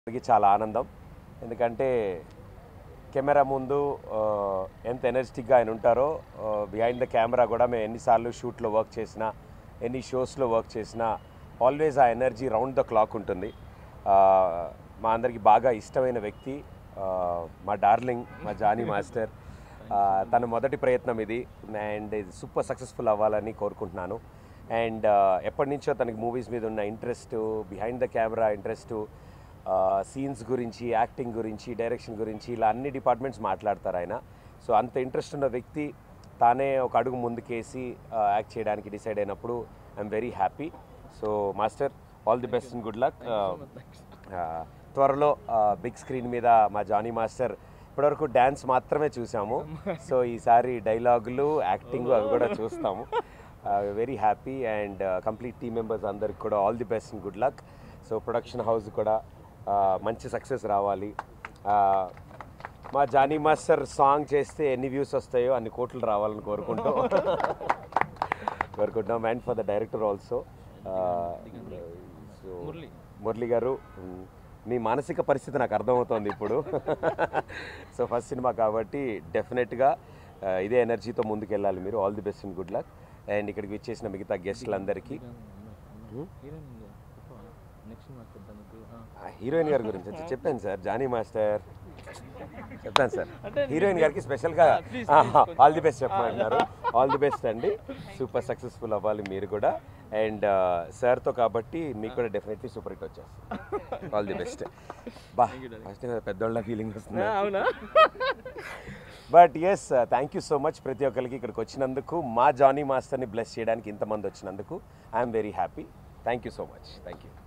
చాలా ఆనందం. ఎందుకంటే కెమెరా ముందు ఎంత ఎనర్జెటిక్గా ఆయన ఉంటారో బిహైండ్ ద కెమెరా కూడా మేము ఎన్నిసార్లు షూట్లో వర్క్ చేసినా ఎన్ని షోస్లో వర్క్ చేసినా ఆల్వేస్ ఆ ఎనర్జీ రౌండ్ ద క్లాక్ ఉంటుంది. మా అందరికీ బాగా ఇష్టమైన వ్యక్తి మా డార్లింగ్ మా జానీ మాస్టర్. తన మొదటి ప్రయత్నం ఇది అండ్ ఇది సూపర్ సక్సెస్ఫుల్ అవ్వాలని కోరుకుంటున్నాను. అండ్ ఎప్పటి నుంచో తనకి మూవీస్ మీద ఉన్న interest, behind the camera interest, scenes గురించి, యాక్టింగ్ గురించి, డైరెక్షన్ గురించి ఇలా అన్ని డిపార్ట్మెంట్స్ మాట్లాడతారు ఆయన. సో అంత ఇంట్రెస్ట్ ఉన్న వ్యక్తి తానే ఒక అడుగు ముందుకేసి యాక్ట్ చేయడానికి డిసైడ్ అయినప్పుడు I'm very happy. So master, all the best and good luck. త్వరలో బిగ్ స్క్రీన్ మీద మా జానీ మాస్టర్ ఇప్పటివరకు డ్యాన్స్ మాత్రమే చూసాము. సో ఈసారి డైలాగులు, యాక్టింగ్ అవి కూడా చూస్తాము. Very happy and complete team members అందరికి కూడా all the best and good luck. So production house కూడా మంచి సక్సెస్ రావాలి. మా జానీ మాస్టర్ సాంగ్ చేస్తే ఎన్ని వ్యూస్ వస్తాయో అన్ని కోట్లు రావాలని కోరుకుంటాం. And for the director also. So Murali garu, మీ మానసిక పరిస్థితి నాకు అర్థమవుతోంది ఇప్పుడు. సో ఫస్ట్ సినిమా కాబట్టి డెఫినెట్గా ఇదే ఎనర్జీతో ముందుకు వెళ్ళాలి మీరు. All the best and good luck. And ఇక్కడికి వచ్చేసిన మిగతా గెస్టులందరికీ, హీరోయిన్ గారి గురించి చెప్పాను సార్. జానీ మాస్టర్ చెప్పాను సార్. హీరోయిన్ గారికి స్పెషల్గా ఆల్ ది బెస్ట్ చెప్పమంటున్నారు. ఆల్ ది బెస్ట్ అండి. సూపర్ సక్సెస్ఫుల్ అవ్వాలి మీరు కూడా. అండ్ సార్తో కాబట్టి మీకు కూడా డెఫినెట్లీ సూపర్ హిట్ వచ్చేస్తుంది. All the best. బా ఫస్ట్ పెద్దోళ్ళ ఫీలింగ్ వస్తుంది. But yes, thank you so much ప్రతి ఒక్కరికి ఇక్కడికి వచ్చినందుకు. మా జానీ మాస్టర్ని బ్లెస్ చేయడానికి ఇంతమంది వచ్చినందుకు I'm very happy. Thank you so much. Thank you.